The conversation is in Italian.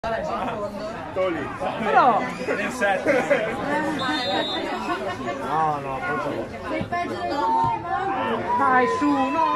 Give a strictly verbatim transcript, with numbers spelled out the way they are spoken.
Toli. Però... No, no, forse no. Dai, su, no!